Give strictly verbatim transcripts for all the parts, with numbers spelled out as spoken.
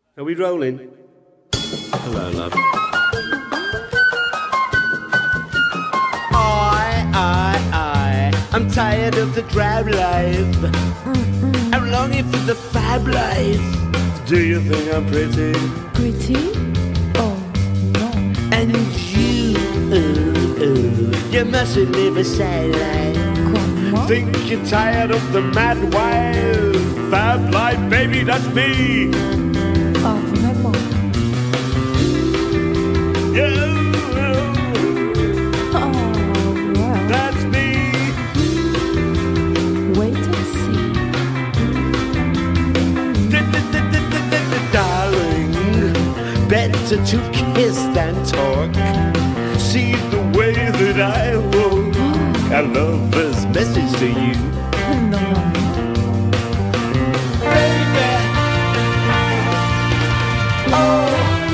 Are we rolling? Hello, love. I, I, I, I'm tired of the drab life. Mm-mm. I'm longing for the fab life. Do you think I'm pretty? Pretty? Oh, no. And you, ooh, ooh, you mustn't live a sad life. Comment? Think you're tired of the mad wife. Fab life, baby, that's me. Ah, vraiment? Yeah, Oh, wow. that's me. Wait and see. Darling, better to kiss than talk. See the way that I walk. A lover's message to you. Non, non, non. Baby. Oh.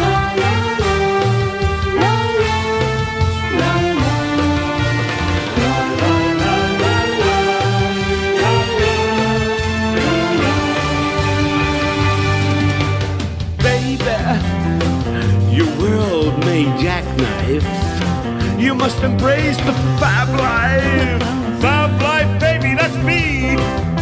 Your world may jackknife. You must embrace the fab life. Fab life, baby, that's me.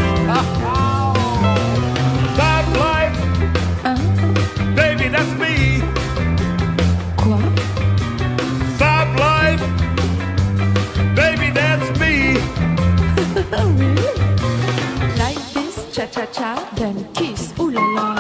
Fab life, Hein? baby, that's me. Quoi? Fab life, baby, that's me. Really? Like this, cha-cha-cha, then kiss, ooh la la.